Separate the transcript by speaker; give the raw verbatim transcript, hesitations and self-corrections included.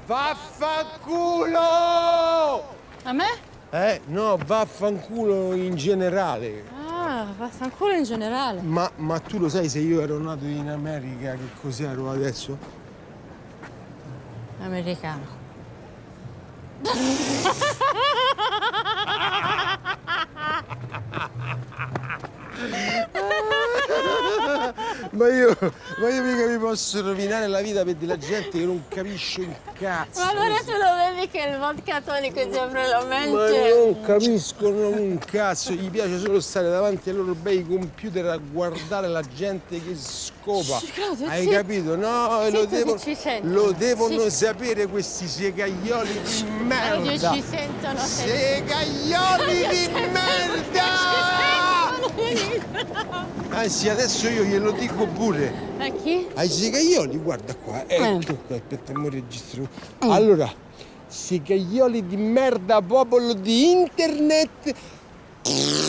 Speaker 1: Vaffanculo!
Speaker 2: A me?
Speaker 1: Eh, no, vaffanculo in generale.
Speaker 2: Ah, vaffanculo in generale.
Speaker 1: Ma, ma tu lo sai se io ero nato in America che cos'ero adesso?
Speaker 2: Americano.
Speaker 1: Ma io, ma io mica mi posso rovinare la vita per della gente che non capisce un cazzo.
Speaker 2: Ma allora tu lo vedi che il vodka tonico ti apre la mente?
Speaker 1: Ma non capiscono un cazzo, gli piace solo stare davanti ai loro bei computer a guardare la gente che scopa.
Speaker 2: Claudio,
Speaker 1: Hai
Speaker 2: zitto.
Speaker 1: capito? No,
Speaker 2: Zitto
Speaker 1: lo,
Speaker 2: che
Speaker 1: devo,
Speaker 2: ci sentono.
Speaker 1: lo devono
Speaker 2: Sì.
Speaker 1: sapere questi segaioli di
Speaker 2: Claudio,
Speaker 1: merda.
Speaker 2: ci sentono.
Speaker 1: Segaioli di merda! Anzi, adesso io glielo dico pure.
Speaker 2: A chi?
Speaker 1: Ai segaioli, guarda qua, ecco qua, aspetta, mo registro. Allora, segaioli di merda, popolo di internet.